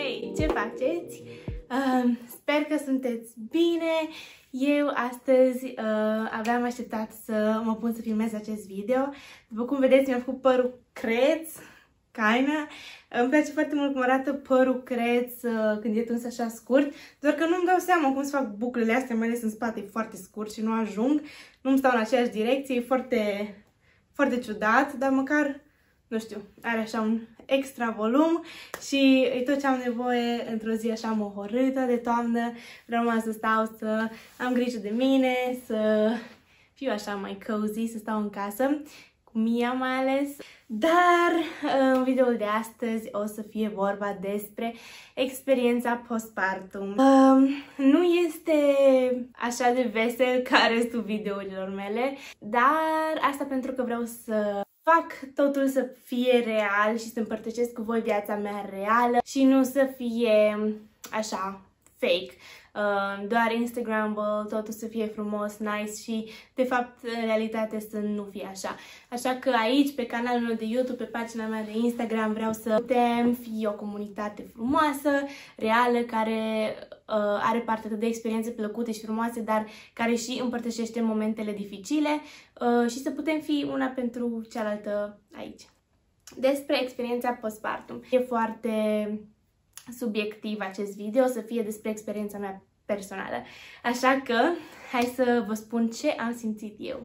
Hei, ce faceți? Sper că sunteți bine. Eu astăzi aveam așteptat să mă pun să filmez acest video. După cum vedeți, mi-am făcut părul creț, caina. Îmi place foarte mult cum arată părul creț când e tuns așa scurt, doar că nu-mi dau seama cum să fac buclele astea, mai ales în spate, e foarte scurt și nu ajung. Nu-mi stau în aceeași direcție, e foarte, foarte ciudat, dar măcar, nu știu, are așa un extra volum și e tot ce am nevoie într-o zi așa mohorâtă de toamnă. Vreau mai să stau, să am grijă de mine, să fiu așa mai cozy, să stau în casă, cu Mia mai ales. Dar în videoul de astăzi o să fie vorba despre experiența postpartum. Nu este așa de vesel ca restul videourilor mele, dar asta pentru că vreau să fac totul să fie real și să împărtășesc cu voi viața mea reală și nu să fie așa fake. Doar Instagram-ul, totul să fie frumos, nice și de fapt în realitate să nu fie așa. Așa că aici, pe canalul meu de YouTube, pe pagina mea de Instagram, vreau să putem fi o comunitate frumoasă, reală, care are parte atât de experiențe plăcute și frumoase, dar care și împărtășește momentele dificile și să putem fi una pentru cealaltă aici. Despre experiența postpartum. E foarte subiectiv acest video, să fie despre experiența mea personală. Așa că, hai să vă spun ce am simțit eu.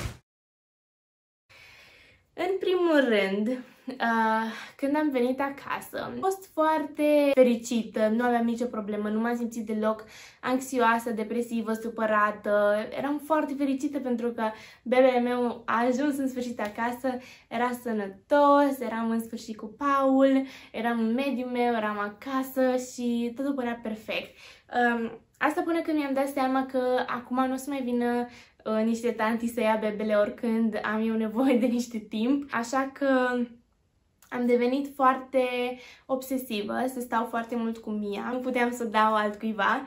În primul rând, când am venit acasă, am fost foarte fericită, nu aveam nicio problemă, nu m-am simțit deloc anxioasă, depresivă, supărată. Eram foarte fericită pentru că bebele meu a ajuns în sfârșit acasă, era sănătos, eram în sfârșit cu Paul, eram în mediul meu, eram acasă și totul părea perfect. Asta până când mi-am dat seama că acum nu o să mai vină niște tanti să ia bebele oricând am eu nevoie de niște timp, așa că am devenit foarte obsesivă, să stau foarte mult cu Mia. Nu puteam să dau altcuiva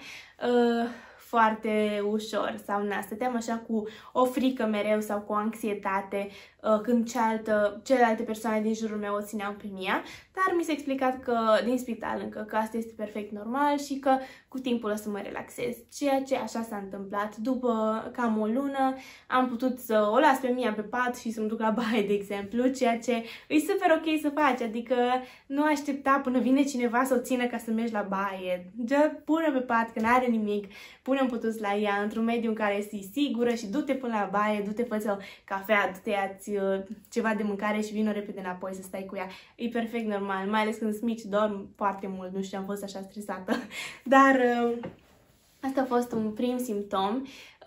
foarte ușor sau stăteam așa cu o frică mereu sau cu o anxietate când celelalte persoane din jurul meu o țineau pe Mia, dar mi s-a explicat că din spital încă că asta este perfect normal și că cu timpul o să mă relaxez. Ceea ce așa s-a întâmplat. După cam o lună am putut să o las pe Mia pe pat și să mă duc la baie, de exemplu, ceea ce e super ok să faci, adică nu aștepta până vine cineva să o țină ca să mergi la baie. Pune pe pat, că n-are nimic, pune un putus la ea într-un mediu în care ești sigură și du-te până la baie, du-te, fă-ți o cafea, du-te, ia-ți ceva de mâncare și vină repede înapoi să stai cu ea. E perfect normal, mai ales când sunt mici, dorm foarte mult, nu știu, am fost așa stresată. Dar asta a fost un prim simptom,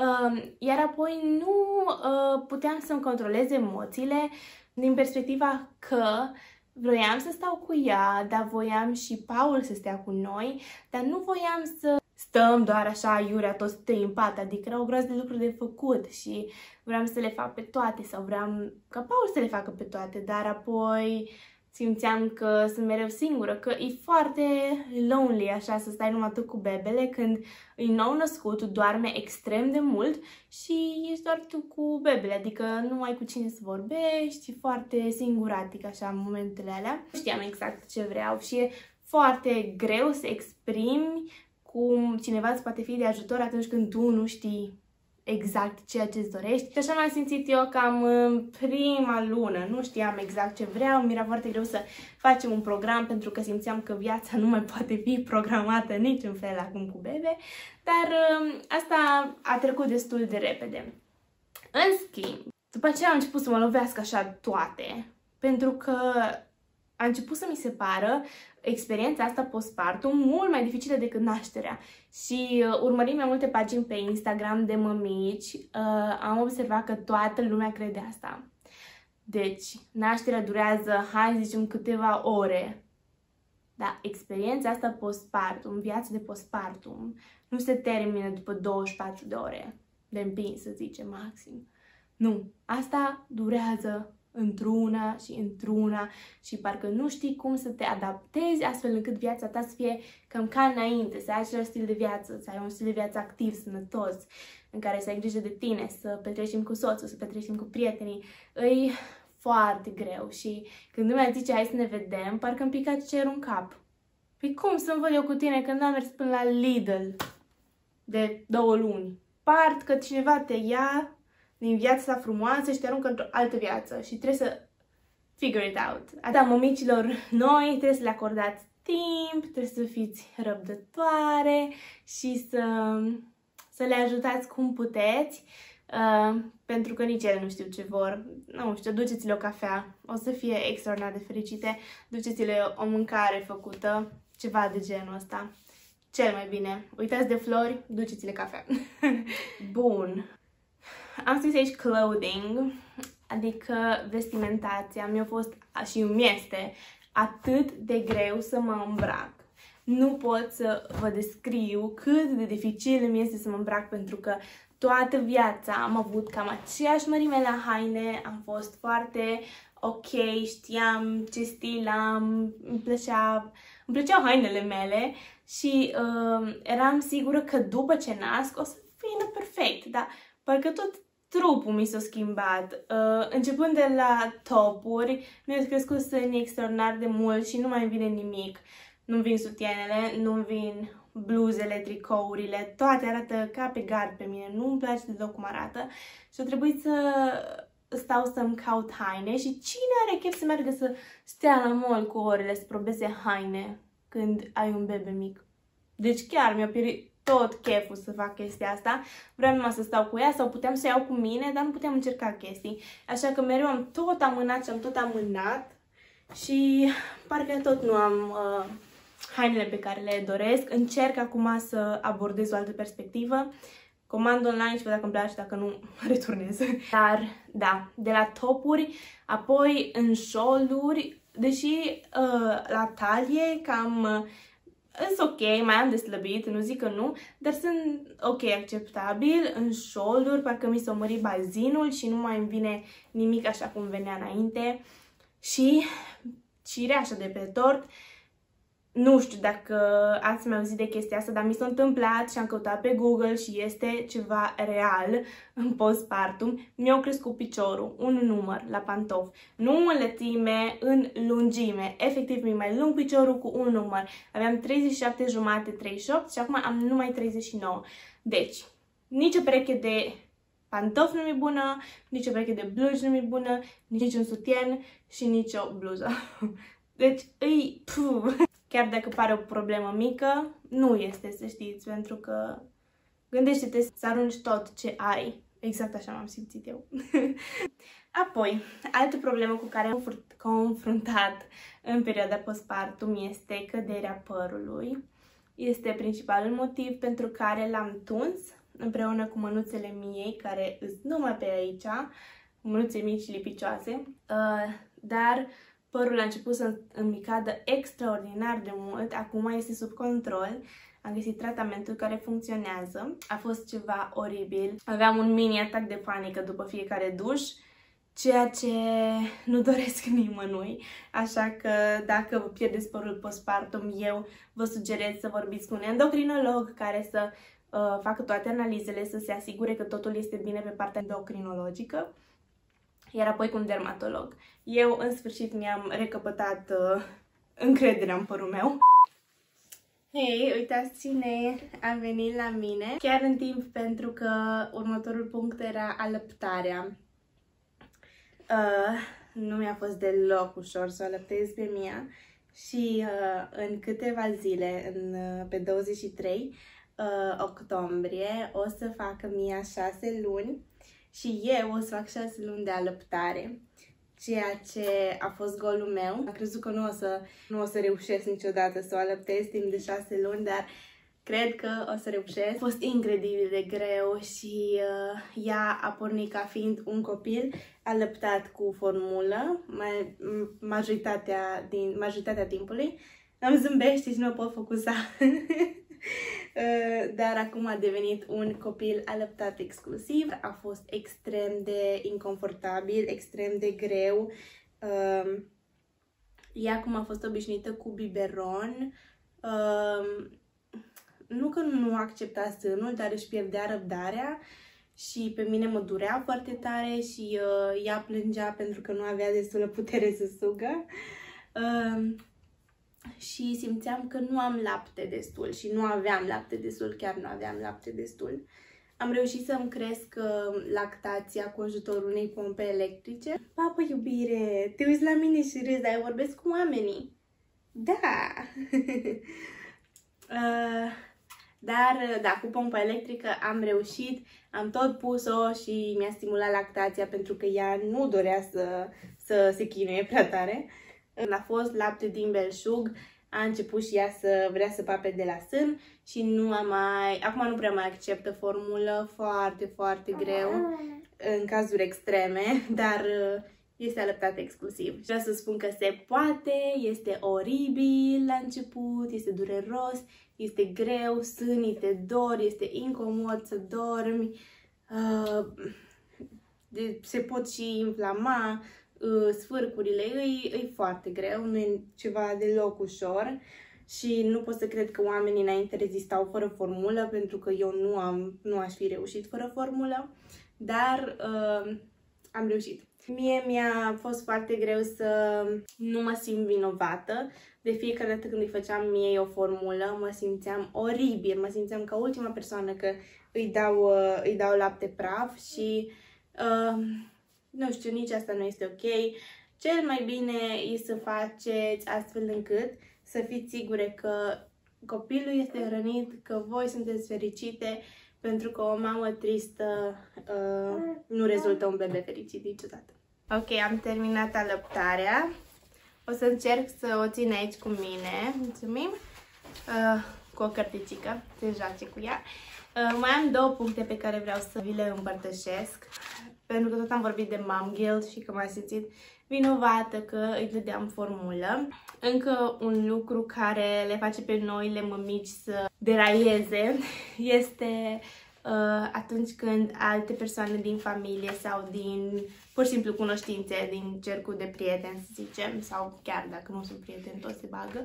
iar apoi nu puteam să-mi controlez emoțiile din perspectiva că vroiam să stau cu ea, dar voiam și Paul să stea cu noi, dar nu voiam să stăm doar așa iurea toți trei în pat, adică erau o groază de lucruri de făcut și vreau să le fac pe toate sau vreau ca Paul să le facă pe toate, dar apoi simțeam că sunt mereu singură, că e foarte lonely așa să stai numai tu cu bebele când e nou născut, tu doarme extrem de mult și ești doar tu cu bebele, adică nu ai cu cine să vorbești, e foarte singuratic așa în momentele alea. Nu știam exact ce vreau și e foarte greu să exprimi cum cineva îți poate fi de ajutor atunci când tu nu știi exact ceea ce îți dorești. Și așa m-am simțit eu cam în prima lună. Nu știam exact ce vreau, mi-era foarte greu să facem un program pentru că simțeam că viața nu mai poate fi programată niciun fel acum cu bebe, dar asta a trecut destul de repede. În schimb, după aceea am început să mă lovească așa toate, pentru că a început să mi se pară experiența asta postpartum mult mai dificilă decât nașterea. Și urmărind mai multe pagini pe Instagram de mămici, am observat că toată lumea crede asta. Deci, nașterea durează, hai să zicem, câteva ore. Dar experiența asta postpartum, viața de postpartum, nu se termină după 24 de ore de împins, să zicem, maxim. Nu, asta durează într-una și într-una și parcă nu știi cum să te adaptezi astfel încât viața ta să fie cam ca înainte, să ai același stil de viață, să ai un stil de viață activ, sănătos, în care să ai grijă de tine, să petrecem cu soțul, să petrecem cu prietenii. E foarte greu și când lumea zice hai să ne vedem, parcă îmi pică cerul în cap. Păi cum să-mi văd eu cu tine când am mers până la Lidl de 2 luni? Part că cineva te ia din viața ta frumoasă și te aruncă într-o altă viață și trebuie să figure it out. Da, mămicilor noi trebuie să le acordați timp, trebuie să fiți răbdătoare și să le ajutați cum puteți, pentru că nici ele nu știu ce vor. Nu știu, duceți-le o cafea, o să fie extraordinar de fericite, duceți-le o mâncare făcută, ceva de genul ăsta. Cel mai bine. Uitați de flori, duceți-le cafea. Bun. Am scris aici clothing, adică vestimentația. Mi-a fost și îmi este atât de greu să mă îmbrac. Nu pot să vă descriu cât de dificil îmi este să mă îmbrac, pentru că toată viața am avut cam aceeași mărime la haine, am fost foarte ok, știam ce stil am, îmi plăceau hainele mele și eram sigură că după ce nasc o să vină perfect, dar parcă tot trupul mi s-a schimbat. Începând de la topuri, mi-au crescut sânii extraordinar de mult și nu mai vine nimic. Nu vin sutienele, nu vin bluzele, tricourile, toate arată ca pe gard pe mine, nu-mi place deloc cum arată și a trebuit să stau să-mi caut haine și cine are chef să meargă să stea la mall cu orele să probeze haine când ai un bebe mic? Deci chiar mi-a pierit tot cheful să fac chestia asta, vreau numai să stau cu ea sau puteam să iau cu mine, dar nu puteam încerca chestii, așa că mereu am tot amânat și am tot amânat și parcă tot nu am hainele pe care le doresc. Încerc acum să abordez o altă perspectivă. Comand online și văd dacă îmi place, dacă nu, returnez. Dar, da, de la topuri, apoi în șolduri, deși la talie cam sunt ok, mai am de slăbit, nu zic că nu, dar sunt ok, acceptabil. În șolduri, parcă mi s-a mărit bazinul și nu mai îmi vine nimic așa cum venea înainte. Și cireașa de pe tort, nu știu dacă ați mai auzit de chestia asta, dar mi s-a întâmplat și am căutat pe Google și este ceva real în postpartum. Mi-au crescut piciorul, un număr la pantofi, nu în lățime, în lungime. Efectiv, mi mai lung piciorul cu un număr. Aveam 37 jumate, 38 și acum am numai 39. Deci, nici o pereche de pantofi nu mi-e bună, nici o pereche de blugi nu mi-e bună, nici un sutien și nici o bluză. Deci, îi... Chiar dacă pare o problemă mică, nu este, să știți, pentru că gândește-te să arunci tot ce ai. Exact așa m-am simțit eu. Apoi, altă problemă cu care am confruntat în perioada postpartum este căderea părului. Este principalul motiv pentru care l-am tuns împreună cu mânuțele miei, care îs numai pe aici, mânuțe mici și lipicioase, dar părul a început să îmi cadă extraordinar de mult, acum este sub control, am găsit tratamentul care funcționează, a fost ceva oribil, aveam un mini atac de panică după fiecare duș, ceea ce nu doresc nimănui, așa că dacă vă pierdeți părul postpartum, eu vă sugerez să vorbiți cu un endocrinolog care să facă toate analizele, să se asigure că totul este bine pe partea endocrinologică, iar apoi cu un dermatolog. Eu, în sfârșit, mi-am recăpătat încrederea în părul meu. Hei, uitați cine a venit la mine. Chiar în timp, pentru că următorul punct era alăptarea. Nu mi-a fost deloc ușor să o alăptez pe Mia și în câteva zile, pe 23 octombrie, o să facă Mia 6 luni. Și eu o să fac 6 luni de alăptare, ceea ce a fost golul meu. Am crezut că nu o să reușesc niciodată să o alăptez timp de 6 luni, dar cred că o să reușesc. A fost incredibil de greu și ea a pornit ca fiind un copil alăptat cu formulă majoritatea timpului. Îmi zâmbește și nu pot focusa. Dar acum a devenit un copil alăptat exclusiv. A fost extrem de inconfortabil, extrem de greu. Ea acum a fost obișnuită cu biberon. Nu că nu accepta sânul, dar își pierdea răbdarea și pe mine mă durea foarte tare și ea plângea pentru că nu avea destulă putere să sugă. și simțeam că nu am lapte destul și nu aveam lapte destul, chiar nu aveam lapte destul. Am reușit să-mi cresc lactația cu ajutorul unei pompe electrice. Papă, iubire, te uiți la mine și râzi, dar eu vorbesc cu oamenii. Da! Dar, da, cu pompa electrică am reușit, am tot pus-o și mi-a stimulat lactația pentru că ea nu dorea să se chinuie prea tare. Când a fost lapte din belșug, a început și ea să vrea să pape de la sân și acum nu prea mai acceptă formulă, foarte, foarte greu în cazuri extreme, dar este alăptată exclusiv. Vreau să spun că se poate, este oribil la început, este dureros, este greu, sânii te dor, este incomod să dormi, se pot și inflama sfârcurile, e foarte greu, nu e ceva deloc ușor și nu pot să cred că oamenii înainte rezistau fără formulă, pentru că eu nu aș fi reușit fără formulă, dar am reușit. Mie mi-a fost foarte greu să nu mă simt vinovată. De fiecare dată când îi făceam mie o formulă, mă simțeam oribil, mă simțeam ca ultima persoană că îi dau lapte praf și nu știu, nici asta nu este ok. Cel mai bine e să faceți astfel încât să fiți sigure că copilul este hrănit, că voi sunteți fericite, pentru că o mamă tristă nu rezultă un bebe fericit niciodată. Ok, am terminat alăptarea. O să încerc să o țin aici cu mine, mulțumim, cu o cărticică, se joace cu ea. Mai am două puncte pe care vreau să vi le împărtășesc, pentru că tot am vorbit de mom guilt și că m-am simțit vinovată că îi dădeam formulă. Încă un lucru care le face pe noile mămici să deraieze este atunci când alte persoane din familie sau din, pur și simplu, cunoștințe, din cercul de prieteni, să zicem, sau chiar dacă nu sunt prieteni, toți se bagă,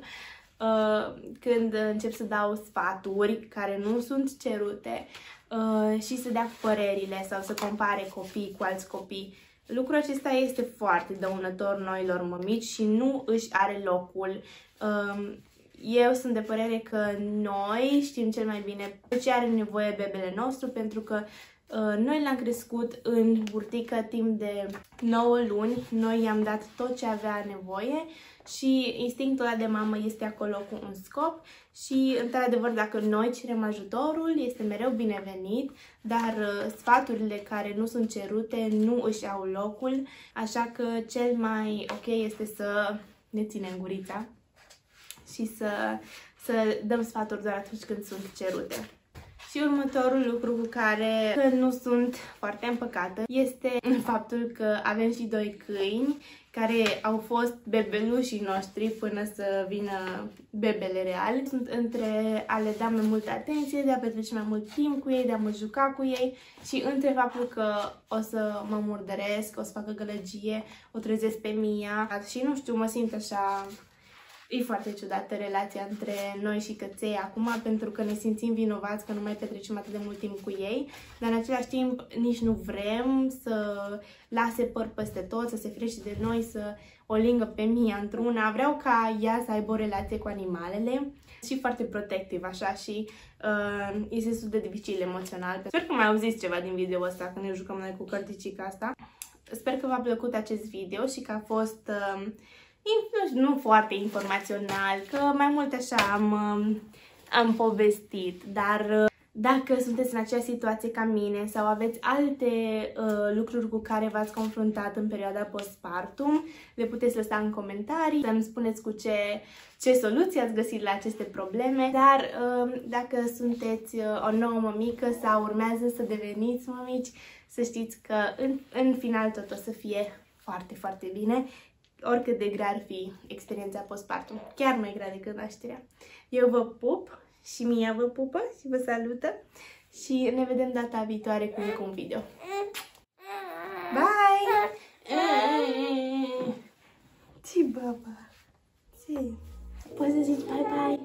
când încep să dau sfaturi care nu sunt cerute și să dea părerile sau să compare copii cu alți copii. Lucrul acesta este foarte dăunător noilor mămici și nu își are locul. Eu sunt de părere că noi știm cel mai bine ce are nevoie bebele nostru, pentru că noi l-am crescut în burtică timp de 9 luni, noi i-am dat tot ce avea nevoie și instinctul ăla de mamă este acolo cu un scop și, într-adevăr, dacă noi cerem ajutorul, este mereu binevenit, dar sfaturile care nu sunt cerute nu își au locul, așa că cel mai ok este să ne ținem gurița și să dăm sfaturi doar atunci când sunt cerute. Și următorul lucru cu care nu sunt foarte împăcată este faptul că avem și 2 câini care au fost bebelușii noștri până să vină bebele real. Sunt între a le da mai multă atenție, de a petrece mai mult timp cu ei, de a mă juca cu ei și între faptul că o să mă murdăresc, o să facă gălăgie, o trezesc pe Mia și nu știu, mă simt așa. E foarte ciudată relația între noi și căței acum, pentru că ne simțim vinovați că nu mai petrecem atât de mult timp cu ei, dar în același timp nici nu vrem să lase păr peste tot, să se frește de noi, să o lingă pe Mia într-una. Vreau ca ea să aibă o relație cu animalele și foarte protectiv, așa, și este destul de dificil emoțional. Sper că mai auziți ceva din video ăsta când ne jucăm noi cu cărticica asta. Sper că v-a plăcut acest video și că a fost nu foarte informațional, că mai mult așa am povestit, dar dacă sunteți în aceeași situație ca mine sau aveți alte lucruri cu care v-ați confruntat în perioada postpartum, le puteți lăsa în comentarii, să-mi spuneți cu ce soluții ați găsit la aceste probleme, dar dacă sunteți o nouă mămică sau urmează să deveniți mămici, să știți că în final tot o să fie foarte, foarte bine, oricât de grea ar fi experiența postpartum, chiar mai grea decât nașterea. Eu vă pup și Mia vă pupă și vă salută și ne vedem data viitoare cu încă un video. Bye! Ce baba? Ce? Poți să zici bye bye?